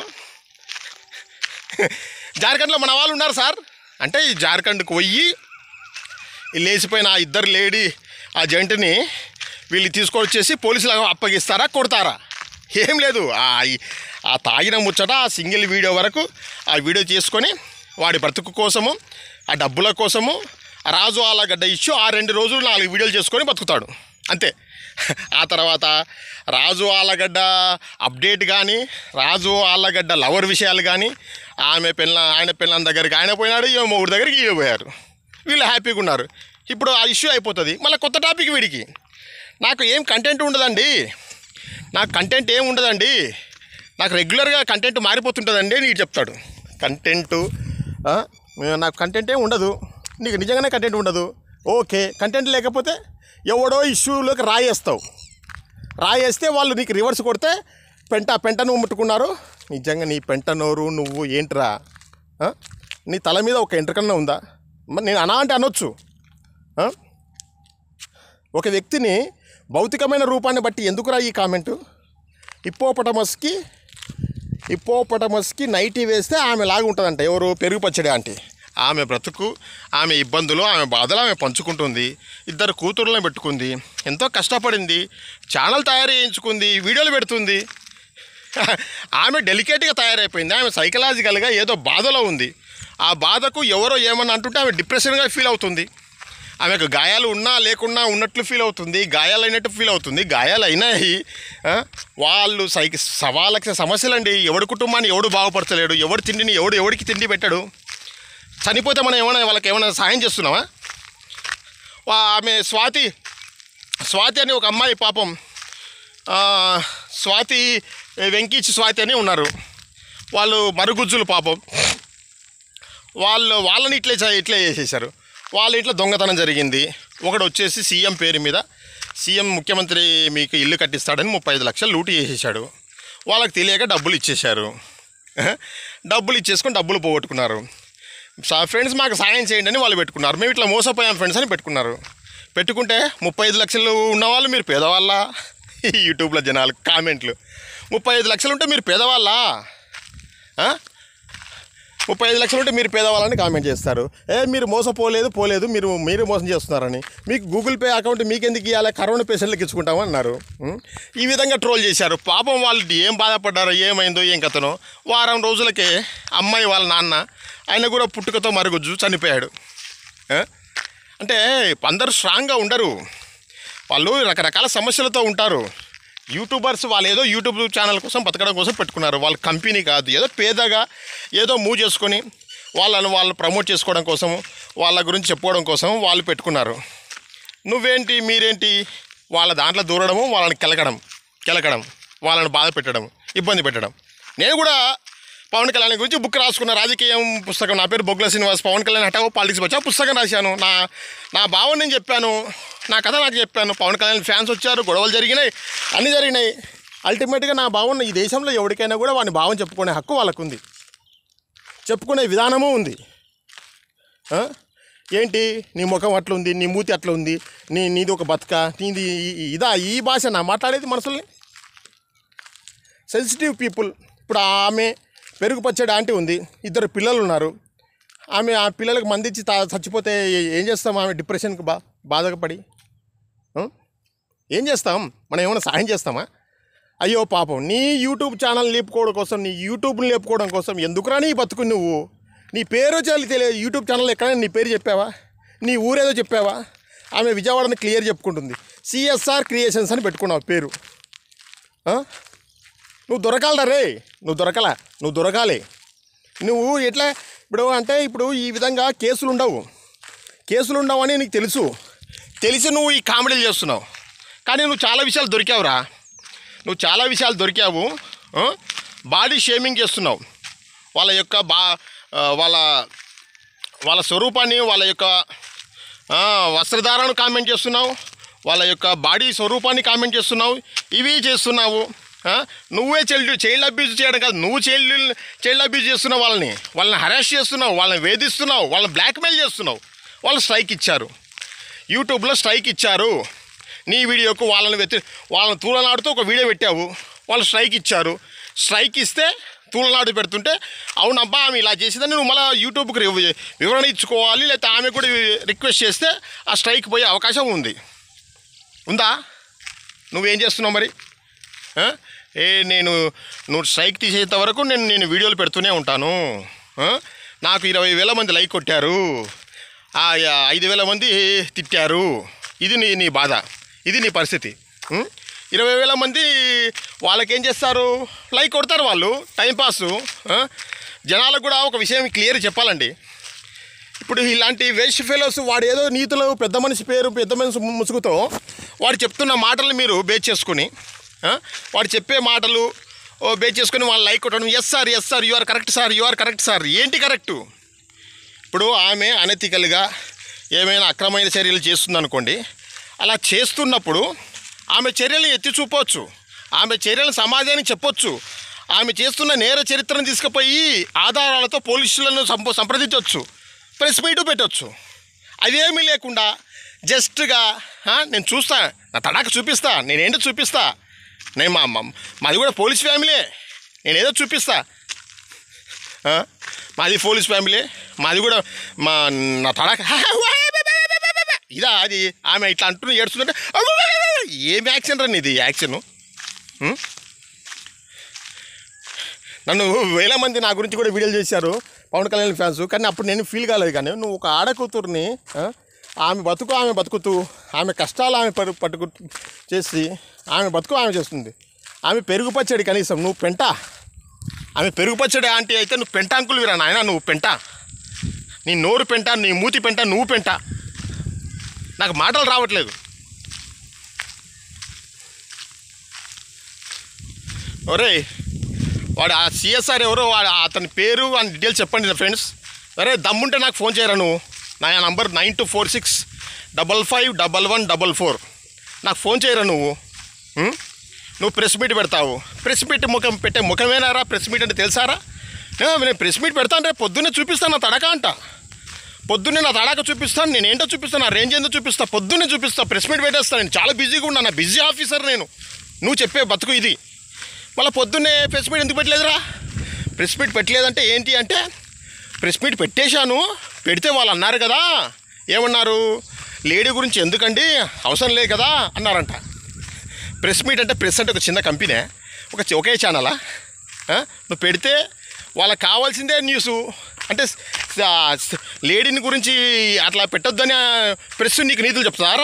జార్ఖండ్లో మన వాళ్ళు ఉన్నారు సార్ అంటే, ఈ జార్ఖండ్కి పోయి లేచిపోయిన ఆ ఇద్దరు లేడీ ఆ జంటని వీళ్ళు తీసుకొచ్చేసి పోలీసులకు అప్పగిస్తారా, కొడతారా? ఏం లేదు, ఆ తాగిన ముచ్చట ఆ సింగిల్ వీడియో వరకు ఆ వీడియో చేసుకొని వాడి బ్రతుకు కోసము, ఆ డబ్బుల కోసము రాజు ఆళ్ళగడ్డ ఇష్యూ ఆ 2 రోజులు 4 వీడియోలు చేసుకొని బతుకుతాడు అంతే. ఆ తర్వాత రాజు ఆళ్ళగడ్డ అప్డేట్ కానీ, రాజు ఆళ్ళగడ్డ లవర్ విషయాలు కానీ, ఆయన పిల్లల దగ్గరికి ఆయన పోయినాడు, ఈ మొగుడు దగ్గరికి వీళ్ళు పోయారు, వీళ్ళు హ్యాపీగా ఉన్నారు. ఇప్పుడు ఆ ఇష్యూ అయిపోతుంది, మళ్ళీ కొత్త టాపిక్ వీడికి. నాకు ఏం కంటెంట్ ఉండదండి, నాకు రెగ్యులర్గా కంటెంట్ మారిపోతుంటుందండి నీకు చెప్తాడు. నాకు కంటెంట్ ఏం ఉండదు, నీకు నిజంగానే కంటెంట్ ఉండదు. ఓకే, కంటెంట్ లేకపోతే ఎవడో ఇష్యూలోకి రాయేస్తే వాళ్ళు నీకు రివర్స్ కొడితే పెంట నువ్వు ముట్టుకున్నారు. నిజంగా నీ పెంట నోరు నువ్వు ఏంట్రా, నీ తల మీద ఒక ఎంట్రకన్నా ఉందా? నేను అంటే అనొచ్చు. ఒక వ్యక్తిని భౌతికమైన రూపాన్ని బట్టి ఎందుకురా ఈ కామెంటు? హిప్పోపటమస్కి నైటీ వేస్తే ఆమె లాగా ఉంటుందంట. ఎవరు? పెరుగు పచ్చడి ఆంటీ. ఆమె బ్రతుకు, ఆమె ఇబ్బందులు, ఆమె బాధలు ఆమె పంచుకుంటుంది. 2 కూతుర్లను పెట్టుకుంది, ఎంతో కష్టపడింది, ఛానల్ తయారు చేయించుకుంది, వీడియోలు పెడుతుంది. ఆమె డెలికేట్గా తయారైపోయింది. ఆమె సైకలాజికల్గా ఏదో బాధలో ఉంది. ఆ బాధకు ఎవరో ఏమన్నా అంటుంటే ఆమె డిప్రెషన్గా ఫీల్ అవుతుంది. ఆమెకు గాయాలు ఉన్నా లేకున్నా ఉన్నట్లు ఫీల్ అవుతుంది, గాయాలు అయినట్టు ఫీల్ అవుతుంది. గాయాలు అయినాయి, వాళ్ళు వాళ్ళకి సమస్యలండి. ఎవడి కుటుంబాన్ని ఎవడు బాగుపరచలేడు, ఎవడి తిండిని ఎవడికి తిండి పెట్టాడు. చనిపోతే మనం వాళ్ళకి ఏమైనా సాయం చేస్తున్నామా? ఆమె స్వాతి అని ఒక అమ్మాయి, పాపం వెంకీచి స్వాతి అని ఉన్నారు. వాళ్ళు మరుగుజ్జులు పాపం. వాళ్ళని ఇట్లే చేసేసారు. వాళ్ళ ఇంట్లో దొంగతనం జరిగింది. ఒకడు వచ్చేసి సీఎం పేరు మీద, ముఖ్యమంత్రి మీకు ఇల్లు కట్టిస్తాడని 35 లక్షలు లూటీ చేసేసాడు. వాళ్ళకి తెలియక డబ్బులు ఇచ్చేశారు. డబ్బులు ఇచ్చేసుకొని డబ్బులు పోగొట్టుకున్నారు. ఫ్రెండ్స్ మాకు సాయం చేయండి అని వాళ్ళు పెట్టుకున్నారు. మేము ఇట్లా మోసపోయాం ఫ్రెండ్స్ అని పెట్టుకున్నారు. పెట్టుకుంటే 35 లక్షలు ఉన్నవాళ్ళు మీరు పేదవాళ్ళ? యూట్యూబ్లో జనాలు కామెంట్లు, 35 లక్షలు ఉంటే మీరు పేదవాళ్ళ, 35 లక్షలు ఉంటే మీరు పేదవాళ్ళని కామెంట్ చేస్తారు. మీరు పోలేదు మీరు మోసం చేస్తున్నారని. మీకు గూగుల్ పే అకౌంట్ మీకెందుకు ఇవ్వాలి, కరోనా పేషెంట్లకు ఇచ్చుకుంటామని అన్నారు. ఈ విధంగా ట్రోల్ చేశారు. పాపం వాళ్ళు ఏం బాధపడ్డారో, ఏమైందో ఏం కథనో. వారం రోజులకే అమ్మాయి వాళ్ళ నాన్న, ఆయన కూడా పుట్టుకతో మరుగుజ్జు, చనిపోయాడు. అంటే అందరూ స్ట్రాంగ్గా ఉండరు, వాళ్ళు రకరకాల సమస్యలతో ఉంటారు. యూట్యూబర్స్ వాళ్ళు ఏదో యూట్యూబ్ ఛానల్ కోసం బతకడం కోసం పెట్టుకున్నారు. వాళ్ళ కంపెనీ కాదు, ఏదో పేదగా ఏదో మూవ్ చేసుకొని వాళ్ళు ప్రమోట్ చేసుకోవడం కోసం, వాళ్ళ గురించి చెప్పుకోవడం కోసం వాళ్ళు పెట్టుకున్నారు. మీరేంటి వాళ్ళ దాంట్లో దూరడము, వాళ్ళని కెలకడం, వాళ్ళని బాధ పెట్టడం, ఇబ్బంది పెట్టడం. నేను కూడా పవన్ కళ్యాణ్ గురించి బుక్ రాసుకున్న, రాజకీయం పుస్తకం. నా పేరు బొగ్గుల శ్రీనివాస్. పవన్ కళ్యాణ్ హఠావో పాలిటిక్స్ వచ్చా పుస్తకం రాశాను. నా భావం నేను చెప్పాను, నా కథ నాకు చెప్పాను. పవన్ కళ్యాణ్ ఫ్యాన్స్ వచ్చారు, గొడవలు జరిగినాయి, అన్నీ జరిగినాయి. అల్టిమేట్గా నా భావం, ఈ దేశంలో ఎవరికైనా కూడా వాని భావం చెప్పుకునే హక్కు వాళ్ళకు ఉంది, చెప్పుకునే విధానము ఉంది. ఏంటి నీ ముఖం అట్లా ఉంది, నీ మూతి అట్లా ఉంది, నీది ఒక బతుక, నీది ఇదా ఈ భాష నా మాట్లాడేది మనుషుల్ని? Sensitive people. ఇప్పుడు ఆమె పెరుగు పచ్చడి ఆంటీ ఉంది, 2 పిల్లలు ఉన్నారు. ఆమె ఆ పిల్లలకు మందిచ్చి చచ్చిపోతే ఏం చేస్తాం? ఆమె డిప్రెషన్కి బాధపడి ఏం చేస్తాం? మనం ఏమైనా సహాయం చేస్తామా? అయ్యో పాపం, నీ యూట్యూబ్ ఛానల్ లేపుకోవడం కోసం, నీ యూట్యూబ్ని లేపుకోవడం కోసం ఎందుకురా నీ బతుకు? నువ్వు నీ పేరు తెలియదు. యూట్యూబ్ ఛానల్ ఎక్కడైనా నీ పేరు చెప్పావా? నీ ఊరేదో చెప్పావా? ఆమె విజయవాడని క్లియర్ చెప్పుకుంటుంది, CSR క్రియేషన్స్ అని పెట్టుకున్నావు పేరు. నువ్వు దొరకాలరా రే, నువ్వు దొరకాలి. నువ్వు ఎట్లా ఇప్పుడు ఈ విధంగా కేసులు ఉండవని నీకు తెలిసి నువ్వు ఈ కామెడీలు చేస్తున్నావు. కానీ నువ్వు చాలా విషయాలు దొరికావు. బాడీ షేమింగ్ చేస్తున్నావు. వాళ్ళ యొక్క వాళ్ళ స్వరూపాన్ని, వాళ్ళ యొక్క వస్త్రధారణను కామెంట్ చేస్తున్నావు, వాళ్ళ యొక్క బాడీ స్వరూపాన్ని కామెంట్ చేస్తున్నావు, ఇవి చేస్తున్నావు. నువ్వే చైల్డ్ అబ్యూజ్ చేయడం కాదు, నువ్వు చైల్డ్ అబ్యూజ్ చేస్తున్నావు. వాళ్ళని హరాస్ చేస్తున్నావు, వాళ్ళని వేధిస్తున్నావు, వాళ్ళని బ్లాక్మెయిల్ చేస్తున్నావు. వాళ్ళు స్ట్రైక్ ఇచ్చారు, యూట్యూబ్లో స్ట్రైక్ ఇచ్చారు నీ వీడియోకు. వాళ్ళని తూలనాడుతూ ఒక వీడియో పెట్టావు, వాళ్ళు స్ట్రైక్ ఇచ్చారు. స్ట్రైక్ ఇస్తే తూలనాడు పెడుతుంటే అవునబ్బా ఆమె ఇలా చేసిందని నువ్వు మళ్ళీ యూట్యూబ్కి వివరణ ఇచ్చుకోవాలి, లేకపోతే ఆమె కూడా రిక్వెస్ట్ చేస్తే ఆ స్ట్రైక్ పోయే అవకాశం ఉందా? నువ్వేం చేస్తున్నావు మరి? నువ్వు స్ట్రైక్ తీసేంత వరకు నేను వీడియోలు పెడుతూనే ఉంటాను. నాకు 20,000 మంది లైక్ కొట్టారు, 5,000 మంది తిట్టారు. ఇది నీ బాధ, ఇది నీ పరిస్థితి. 20,000 మంది వాళ్ళకేం చేస్తారు? లైక్ కొడతారు, వాళ్ళు టైంపాసు. జనాలకు కూడా ఒక విషయం క్లియర్ చెప్పాలండి. ఇప్పుడు ఇలాంటి వేస్ట్ ఫెలోస్, వాడు ఏదో నీతులు, పెద్ద మనిషి పేరు, పెద్ద మనిషి ముసుగుతో వాడు చెప్తున్న మాటలు మీరు బేస్ చేసుకుని, వాడు చెప్పే మాటలు బేస్ చేసుకుని వాళ్ళు లైక్ కొట్టడం. Yes sir you are correct sir. ఏంటి కరెక్టు? ఇప్పుడు ఆమె అనెతికల్గా ఏమైనా అక్రమైన చర్యలు చేస్తుందనుకోండి, అలా చేస్తున్నప్పుడు ఆమె చర్యలను ఎత్తి చూపవచ్చు, ఆమె చర్యలను సమాజానికి చెప్పొచ్చు, ఆమె చేస్తున్న నేర చరిత్రను తీసుకుపోయి ఆధారాలతో పోలీసులను సంప్రదించవచ్చు, ప్రెస్ మీటు పెట్టవచ్చు. అవేమీ లేకుండా జస్ట్గా నేను చూస్తా, నా తడాక చూపిస్తా, నేనేంటో చూపిస్తా, మాది కూడా పోలీస్ ఫ్యామిలీ, నేనేదో చూపిస్తా, మాది పోలీస్ ఫ్యామిలీ, మాది కూడా నా తడాక ఇదా అది. ఆమె ఇట్లా అంటున్నా ఏడుస్తుంటే ఏం యాక్షన్ రా ఇది? యాక్షను నన్ను 1000 మంది నా గురించి కూడా వీడియోలు చేశారు, పవన్ కళ్యాణ్ ఫ్యాన్స్. కానీ అప్పుడు నేను ఫీల్ కాలేదు. కానీ నువ్వు ఒక ఆడకూతుర్ని, ఆమె బతుకుతూ ఆమె కష్టాలు ఆమె పట్టుకు చేసి ఆమె చేస్తుంది. ఆమె పెరుగు పచ్చడి కనీసం నువ్వు పెంట. ఆమె పెరుగు పచ్చడి ఆంటీ అయితే నువ్వు పెంట అంకులు విరా నాయన, నువ్వు పెంట. నీ నోరు పెంట, నీ మూతి పెంట, నువ్వు పెంట. నాకు మాటలు రావట్లేదు. ఒరే వాడు ఆ CSR ఎవరో, అతని పేరు అని డీటెయిల్స్ చెప్పండి ఫ్రెండ్స్. సరే దమ్ముంటే నాకు ఫోన్ చేయరా నువ్వు. నా నంబర్ 9246551144. నాకు ఫోన్ చేయరా నువ్వు. నువ్వు ప్రెస్ మీట్ పెడతావు, ప్రెస్ మీట్ పెట్టే ముఖమేనారా ప్రెస్ మీట్ అంటే తెలుసారా? నేను ప్రెస్ మీట్ పెడతాను, రేపు పొద్దున్నే చూపిస్తాను నా తడక అంట. పొద్దున్నే నా తడాక చూపిస్తాను, నేను ఏంటో చూపిస్తాను, నా రేంజ్ ఏంటో చూపిస్తా, పొద్దున్నే చూపిస్తా, ప్రెస్ మీట్ పెట్టేస్తాను. నేను చాలా బిజీగా ఉన్నా, నా బిజీ ఆఫీసర్ నేను. నువ్వు చెప్పే బతుకు ఇది. మళ్ళీ పొద్దున్నే ప్రెస్ మీట్ ఎందుకు పెట్టలేదురా? ప్రెస్ మీట్ పెట్టలేదంటే ఏంటి అంటే, ప్రెస్ మీట్ పెట్టేశాను, పెడితే వాళ్ళు అన్నారు కదా, ఏమన్నారు? లేడీ గురించి ఎందుకండి, అవసరం లేదు కదా అన్నారంట. ప్రెస్ మీట్ అంటే, ప్రెస్ అంటే ఒక చిన్న కంపెనీ, ఒకే ఛానలా? నువ్వు పెడితే వాళ్ళకి కావాల్సిందే న్యూసు. అంటే లేడీని గురించి అట్లా పెట్టొద్దని ప్రెస్ నీకు నీతులు చెప్తారా?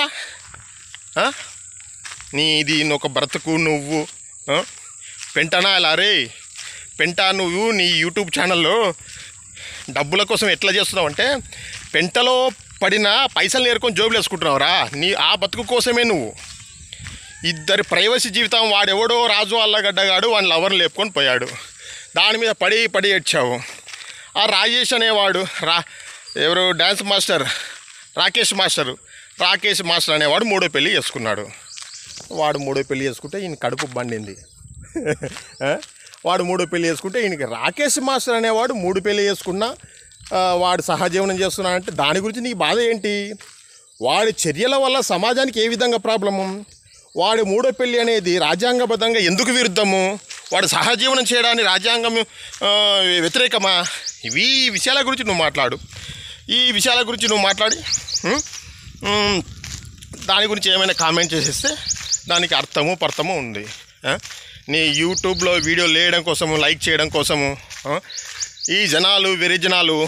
నీది ఒక బ్రతుకు, నువ్వు పెంటనా ఇలా రే పెంట. నువ్వు నీ యూట్యూబ్ ఛానల్లో డబ్బుల కోసం ఎట్లా చేస్తున్నావు అంటే, పెంటలో పడిన పైసలు నేర్కొని జోబులు వేసుకుంటున్నావురా. ఆ బతుకు కోసమే నువ్వు. ఇద్దరి ప్రైవసీ జీవితం, వాడెవడో రాజు అల్లగడ్డగాడు వాడిని లవర్ని లేపుకొని పోయాడు, దాని మీద పడి ఏడ్చావు. ఆ రాజేష్ అనేవాడు, ఎవరు డ్యాన్స్ మాస్టర్ రాకేష్ మాస్టర్ అనేవాడు 3వ పెళ్ళి చేసుకున్నాడు. వాడు 3వ పెళ్ళి చేసుకుంటే ఈయన కడుపు బండింది. వాడు 3వ పెళ్ళి చేసుకుంటే ఈయనకి రాకేష్ మాస్టర్ అనేవాడు 3 పెళ్ళి చేసుకున్నా వాడు సహజీవనం చేస్తున్నాడంటే దాని గురించి నీకు బాధ ఏంటి? వాడి చర్యల వల్ల సమాజానికి ఏ విధంగా ప్రాబ్లము? వాడి మూడో పెళ్ళి అనేది రాజ్యాంగబద్ధంగా ఎందుకు విరుద్ధము? వాడు సహజీవనం చేయడానికి రాజ్యాంగం వ్యతిరేకమా? ఈ విషయాల గురించి నువ్వు మాట్లాడు. ఈ విషయాల గురించి నువ్వు మాట్లాడి దాని గురించి ఏమైనా కామెంట్ చేసేస్తే దానికి అర్థము పర్థము ఉంది. నీ యూట్యూబ్లో వీడియో లేయడం కోసము, లైక్ చేయడం కోసము ఈ జనాలు వెరీ జనాలు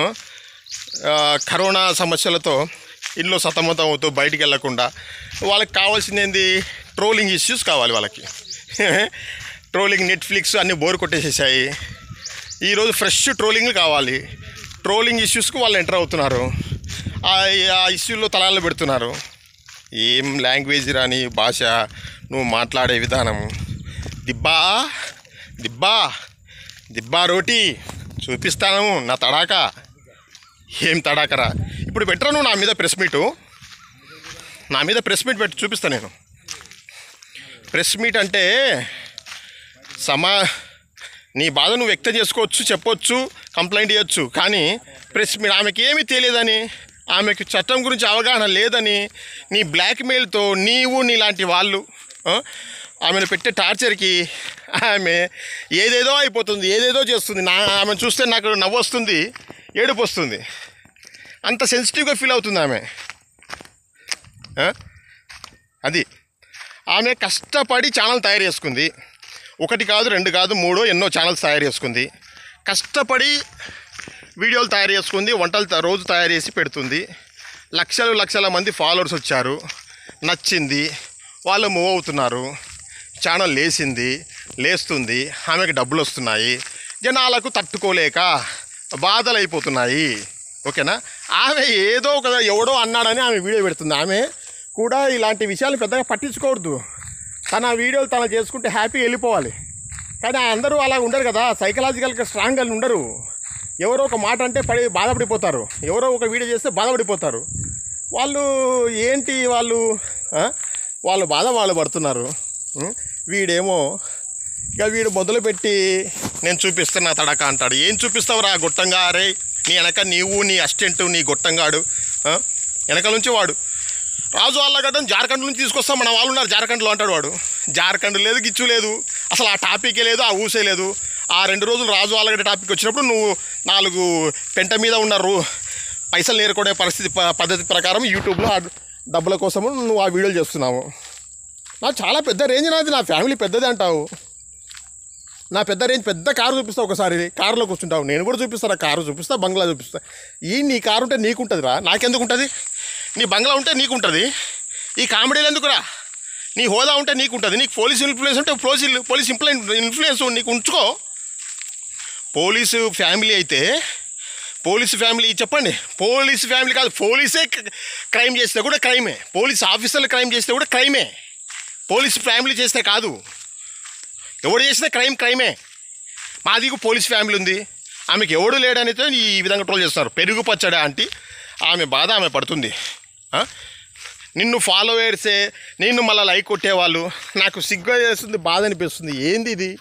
కరోనా సమస్యలతో ఇంట్లో సతమతం అవుతూ బయటికి వెళ్ళకుండా వాళ్ళకి కావాల్సింది ఏంది? ట్రోలింగ్ ఇష్యూస్ కావాలి వాళ్ళకి. ట్రోలింగ్ నెట్ఫ్లిక్స్ అన్నీ బోర్ కొట్టేసేసాయి. ఈరోజు ఫ్రెష్ ట్రోలింగ్లు కావాలి. ట్రోలింగ్ ఇష్యూస్కి వాళ్ళు ఎంటర్ అవుతున్నారు. ఆ ఇష్యూల్లో తలాలు పెడుతున్నారు. ఏం లాంగ్వేజ్ రాని భాష, నువ్వు మాట్లాడే విధానము. దిబ్బా దిబ్బా దిబ్బా రోటీ చూపిస్తాను నా తడాక. ఏం తడాకరా? ఇప్పుడు పెట్టరా నువ్వు నా మీద ప్రెస్ మీట్ పెట్టి చూపిస్తా నేను. ప్రెస్ మీట్ అంటే నీ బాధ నువ్వు వ్యక్తం చేసుకోవచ్చు, చెప్పొచ్చు, కంప్లైంట్ ఇవ్వచ్చు. కానీ ప్రెస్ మీట్ ఆమెకి ఏమీ తెలియదని, ఆమెకు చట్టం గురించి అవగాహన లేదని నీ బ్లాక్మెయిల్తో నీలాంటి వాళ్ళు ఆమెను పెట్టే టార్చర్కి ఆమె ఏదేదో అయిపోతుంది, ఏదేదో చేస్తుంది. ఆమెను చూస్తే నాకు నవ్వు వస్తుంది, ఏడుపు వస్తుంది. అంత సెన్సిటివ్గా ఫీల్ అవుతుంది ఆమె. అది ఆమె కష్టపడి ఛానల్ తయారు చేసుకుంది. 1 కాదు 2 కాదు 3 ఎన్నో ఛానల్స్ తయారు చేసుకుంది. కష్టపడి వీడియోలు తయారు చేసుకుంది, వంటలు రోజు తయారు చేసి పెడుతుంది. లక్షల మంది ఫాలోవర్స్ వచ్చారు, నచ్చింది, వాళ్ళు మూవ్ అవుతున్నారు. ఛానల్ లేస్తుంది, ఆమెకు డబ్బులు వస్తున్నాయి. జనాలకు తట్టుకోలేక బాధలు అయిపోతున్నాయి. ఓకేనా? ఆమె ఏదో ఒక ఎవడో అన్నాడని ఆమె వీడియో పెడుతుంది. ఆమె కూడా ఇలాంటి విషయాలు పెద్దగా పట్టించుకోవద్దు. తన వీడియోలు తను చేసుకుంటే హ్యాపీగా వెళ్ళిపోవాలి. కానీ అందరూ అలా ఉండరు కదా, సైకలాజికల్గా స్ట్రాంగ్గా ఉండరు. ఎవరో ఒక మాట అంటే బాధపడిపోతారు, ఎవరో ఒక వీడియో చేస్తే బాధపడిపోతారు. వాళ్ళు ఏంటి వాళ్ళ బాధ వాళ్ళు పడుతున్నారు. వీడేమో వీడు మొదలుపెట్టి నేను చూపిస్తున్నా తడక అంటాడు. ఏం చూపిస్తావురా గొట్టంగా? అరే నీ వెనక నీ అసిస్టెంట్, నీ గొట్టంగాడు వెనక నుంచి వాడు రాజు ఆళ్ళగడ్డను జార్ఖండ్ నుంచి తీసుకొస్తాం, మన వాళ్ళు ఉన్నారు జార్ఖండ్లో అంటాడు వాడు. జార్ఖండ్ లేదు, గిచ్చు లేదు, అసలు ఆ టాపికే లేదు, ఆ ఊసే లేదు. ఆ 2 రోజులు రాజు ఆళ్ళగడ్డ టాపిక్ వచ్చినప్పుడు నువ్వు 4 పెంట మీద ఉన్నారు పైసలు నేర్కొనే పద్ధతి ప్రకారం యూట్యూబ్లో ఆ డబ్బుల కోసము నువ్వు ఆ వీడియోలు చేస్తున్నావు. నాకు చాలా పెద్ద రేంజ్ నాది, నా ఫ్యామిలీ పెద్దది అంటావు. నా పెద్ద రేంజ్, పెద్ద కారు చూపిస్తావు. ఒకసారి కారులో కూర్చుంటావు, నేను కూడా చూపిస్తాను. కారు చూపిస్తా, బంగ్లా చూపిస్తా. నీ కారు ఉంటే నీకుంటుంది రా, నాకెందుకు ఉంటుంది? నీ బంగ్లా ఉంటే నీకుంటుంది. ఈ కామెడీలు ఎందుకురా? నీ హోదా ఉంటే నీకుంటుంది. నీకు పోలీస్ ఇన్ఫ్లుయెన్స్ ఉంటే పోలీస్ ఇన్ఫ్లుయెన్స్ నీకు ఉంచుకో. పోలీసు ఫ్యామిలీ అయితే పోలీసు ఫ్యామిలీ చెప్పండి, పోలీసు ఫ్యామిలీ కాదు, పోలీసే క్రైమ్ చేస్తే కూడా క్రైమే, పోలీస్ ఆఫీసర్లు క్రైమ్ చేస్తే కూడా క్రైమే. పోలీసు ఫ్యామిలీ చేస్తే కాదు, ఎవడు చేస్తే క్రైమే. మాది పోలీస్ ఫ్యామిలీ ఉంది, ఆమెకు ఎవడు లేడనితో ఈ విధంగా ట్రోల్ చేస్తున్నారు. పెరుగు పచ్చడి అంటే ఆమె బాధ ఆమె పడుతుంది. నిన్ను ఫాలోవర్సే, నిన్ను మళ్ళీ లైక్ కొట్టేవాళ్ళు నాకు సిగ్గు చేస్తుంది, బాధ అనిపిస్తుంది. ఏంది ఇది?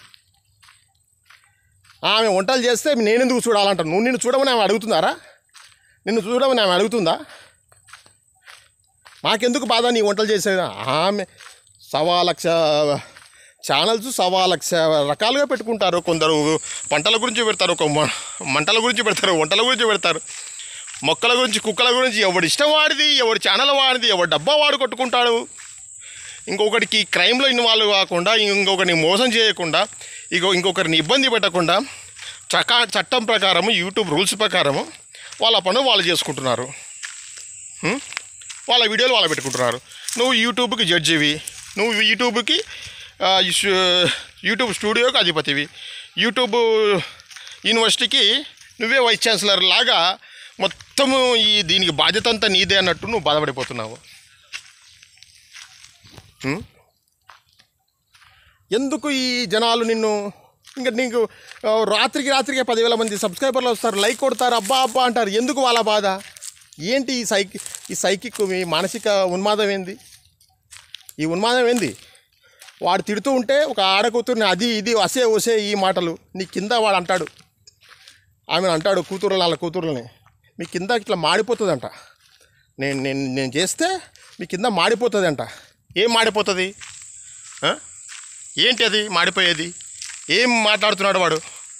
ఆమె వంటలు చేస్తే నేను ఎందుకు చూడాలంటాను? నువ్వు నిన్ను చూడమని ఆమె అడుగుతున్నారా? నిన్ను చూడమని ఆమె అడుగుతుందా? మాకెందుకు బాధ నీ వంటలు చేసేది? ఆమె 1,00,000 ఛానల్స్ 1,00,000 రకాలుగా పెట్టుకుంటారు. కొందరు పంటల గురించి పెడతారు, మంటల గురించి పెడతారు, వంటల గురించి పెడతారు, మొక్కల గురించి, కుక్కల గురించి. ఎవడి ఇష్టం వాడిది, ఎవడి ఛానల్ వాడిది, ఎవడు డబ్బా వాడు కొట్టుకుంటాడు. ఇంకొకటికి క్రైమ్లో ఇన్వాల్వ్ కాకుండా, ఇంకొకరిని మోసం చేయకుండా, ఇంకొకరిని ఇబ్బంది పెట్టకుండా చట్టం ప్రకారము, యూట్యూబ్ రూల్స్ ప్రకారము వాళ్ళ పనులు వాళ్ళు చేసుకుంటున్నారు. వాళ్ళ వీడియోలు వాళ్ళు పెట్టుకుంటున్నారు. నువ్వు యూట్యూబ్కి జడ్జివి, నువ్వు యూట్యూబ్ స్టూడియోకి అధిపతివి, యూట్యూబ్ యూనివర్సిటీకి నువ్వే వైస్ ఛాన్సలర్ లాగా మొత్తము దీనికి బాధ్యత అంతా నీదే అన్నట్టు నువ్వు బాధపడిపోతున్నావు. ఎందుకు ఈ జనాలు నిన్ను ఇంకా నీకు రాత్రికి 10,000 మంది సబ్స్క్రైబర్లు వస్తారు, లైక్ కొడతారు, అబ్బా అంటారు. ఎందుకు వాళ్ళ బాధ ఏంటి? ఈ సైకిక్ మీ మానసిక ఉన్మాదం ఏంది? ఈ ఉన్మాదం ఏంది? వాడు తిడుతూ ఉంటే ఒక ఆడకూతుర్ని అది ఇది ఒసే ఈ మాటలు నీ కింద వాడు అంటాడు. ఆమె అంటాడు కూతురులు వాళ్ళ కూతురులని మీ కింద ఇట్లా మాడిపోతుందంట, నేను నేను నేను చేస్తే మీ కింద మాడిపోతుంది అంట. ఏం మాడిపోతుంది? ఏంటి అది మాడిపోయేది? ఏం మాట్లాడుతున్నాడు వాడు?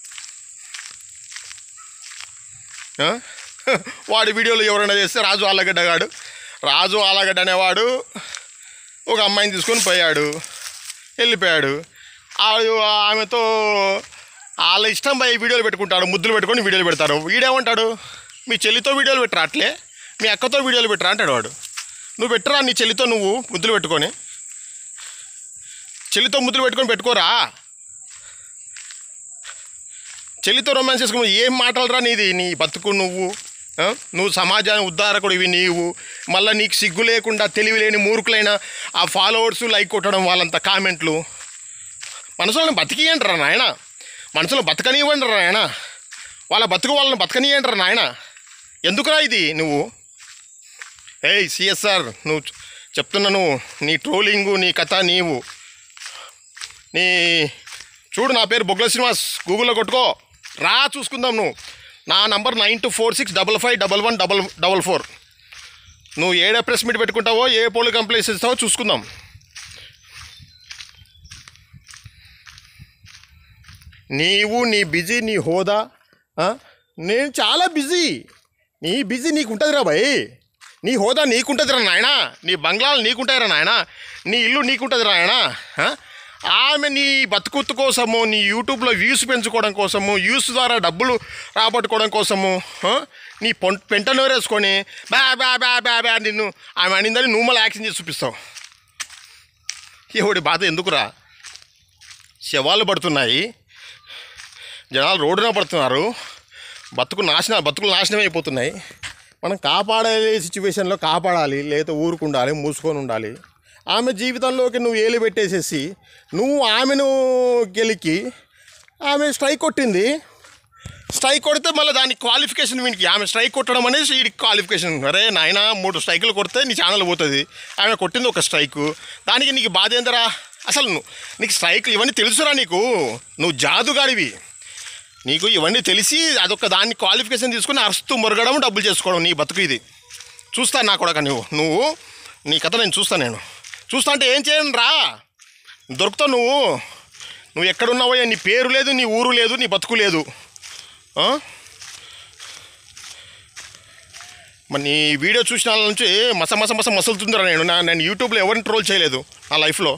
వాడి వీడియోలు ఎవరైనా చేస్తే రాజు ఆలగడ్డ అనేవాడు ఒక అమ్మాయిని తీసుకొని పోయాడు, వెళ్ళిపోయాడు. ఆమెతో వాళ్ళ ఇష్టం పోయి వీడియోలు పెట్టుకుంటాడు, ముద్దులు పెట్టుకొని వీడియోలు పెడతారు. వీడేమంటాడు, మీ చెల్లితో వీడియోలు పెట్టరా, అట్లే మీ అక్కతో వీడియోలు పెట్టరా అంటాడు వాడు. నువ్వు పెట్టరా నీ చెల్లితో నువ్వు ముద్దులు పెట్టుకొని, చెల్లితో ముద్దులు పెట్టుకోరా, చెల్లితో రొమాన్స్ చేసుకుని ఏం మాటలరా నీది? నీ బతుకు నువ్వు సమాజాన్ని ఉద్ధారకుడివి నీవు. మళ్ళీ నీకు సిగ్గు లేకుండా తెలివి లేని మూర్ఖులైన ఆ ఫాలోవర్స్ లైక్ కొట్టడం, వాళ్ళంతా కామెంట్లు. మనసులను బతికియంటారా నాయన, మనసులో బతకనివ్వండి నాయన, వాళ్ళ బతుకు వాళ్ళని బతకనియంటారా నాయన. ఎందుకురా ఇది నువ్వు? ఏయ్ సిఎస్ఆర్, నువ్వు చెప్తున్నాను, నీ ట్రోలింగు నీ కథ నీవు. చూడు, నా పేరు బొగ్గల శ్రీనివాస్, గూగుల్లో కొట్టుకో రా, చూసుకుందాం. నా నంబర్ 9246551144. నువ్వు ఏడ ప్రెస్ మీట్ పెట్టుకుంటావో, ఏ పోలింగ్ కంప్లైంట్స్ ఇస్తావో చూసుకుందాం. నీవు నీ బిజీ, నీ హోదా. నేను చాలా బిజీ. నీ బిజీ నీకుంటుందిరా భయ్, నీ హోదా నీకుంటుందిరా నాయన, నీ బంగ్లాలు నీకుంటాయిరా నాయన, నీ ఇల్లు నీకుంటుందిరా నాయన. ఆమె నీ బతుకుత్తు కోసము, నీ యూట్యూబ్లో వ్యూస్ పెంచుకోవడం కోసము, వ్యూస్ ద్వారా డబ్బులు రాబట్టుకోవడం కోసము నీ పెంట నోరేసుకొని బ్యా బ్యా బ్యా బ్యా బ్యా నిన్ను ఆమె అనిందని నువ్వు మళ్ళీ యాక్షన్ చేసి చూపిస్తావు. ఎవడి బాధ ఎందుకురా? శవాలు పడుతున్నాయి, జనాలు రోడ్డున పడుతున్నారు, బతుకులు నాశనం అయిపోతున్నాయి. మనం కాపాడే సిచ్యువేషన్లో కాపాడాలి, లేదా ఊరుకుండాలి, మూసుకొని ఉండాలి. ఆమె జీవితంలోకి నువ్వు ఏలు పెట్టేసేసి నువ్వు ఆమెను గెలికి, ఆమె స్ట్రైక్ కొట్టింది. స్ట్రైక్ కొడితే మళ్ళీ దానికి క్వాలిఫికేషన్ వీనికి, ఆమె స్ట్రైక్ కొట్టడం అనేది వీడికి క్వాలిఫికేషన్. అరే నాయన, 3 స్ట్రైకులు కొడితే నీ ఛానల్ పోతుంది. ఆమె కొట్టింది ఒక స్ట్రైకు, దానికి నీకు బాధ ఏందరా? అసలు నీకు స్ట్రైకులు ఇవన్నీ తెలుసురా? నువ్వు జాదుగాడివి. నీకు ఇవన్నీ తెలిసి అదొక దాన్ని క్వాలిఫికేషన్ తీసుకుని అరుస్తూ మొరగడం, డబ్బులు చేసుకోవడం నీ బతుకు ఇది. చూస్తాను నా కొడక, నువ్వు నీ కథ నేను చూస్తా అంటే ఏం చేయను రా, దొరుకుతావు నువ్వు ఎక్కడున్నావో, నీ పేరు లేదు, నీ ఊరు లేదు, నీ బతుకు లేదు. మరి నీ వీడియో చూసిన వాళ్ళ నుంచి మసలుతుందిరా. నేను యూట్యూబ్లో ఎవరిని ట్రోల్ చేయలేదు నా లైఫ్లో.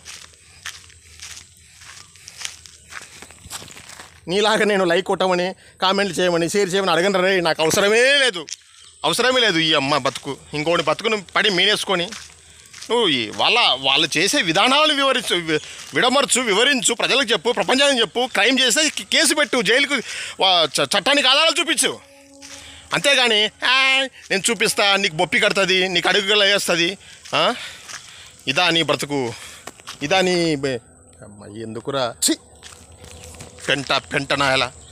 నీలాగా నేను లైక్ కొట్టమని, కామెంట్లు చేయమని, షేర్ చేయమని అడగను రే. నాకు అవసరమే లేదు ఈ అమ్మ బతుకు. ఇంకోటి బతుకును పడి మీనేసుకొని నువ్వు వాళ్ళు చేసే విధానాలను వివరించు, ప్రజలకు చెప్పు, ప్రపంచానికి చెప్పు. క్రైమ్ చేస్తే కేసు పెట్టు, జైలుకు చట్టానికి ఆధారాలు చూపించు. అంతేగాని నేను చూపిస్తా, నీకు బొప్పి కడుతుంది, నీకు అడుగులు వేస్తుంది, ఇదా నీ బ్రతుకు, ఇదా నీ ఎందుకురా పెంట నాయలా.